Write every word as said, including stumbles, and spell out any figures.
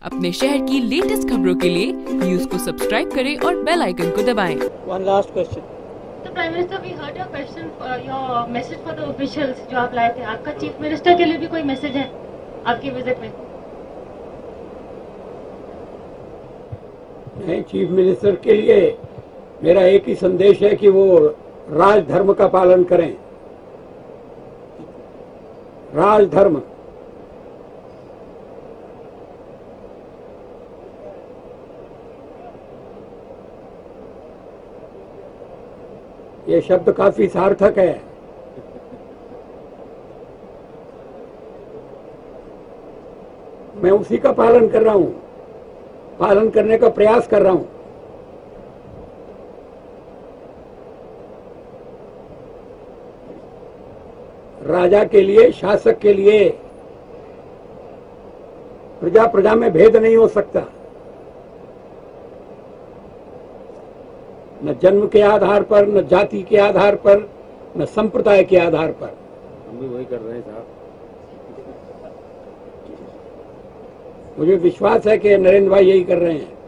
अपने शहर की लेटेस्ट खबरों के लिए न्यूज को सब्सक्राइब करें और बेल आइकन को दबाएं। One last question. तो prime minister, we heard your question, your message for the officials जो आप लाए थे। आपका चीफ मिनिस्टर के लिए भी कोई मैसेज है आपकी विजिट में? नहीं, चीफ मिनिस्टर के लिए मेरा एक ही संदेश है कि वो राजधर्म का पालन करें। राजधर्म। ये शब्द काफी सार्थक है। मैं उसी का पालन कर रहा हूं, पालन करने का प्रयास कर रहा हूं। राजा के लिए, शासक के लिए प्रजा प्रजा में भेद नहीं हो सकता। न जन्म के आधार पर, न जाति के आधार पर, न संप्रदाय के आधार पर। हम भी वही कर रहे हैं साहब। मुझे विश्वास है कि नरेंद्र भाई यही कर रहे हैं।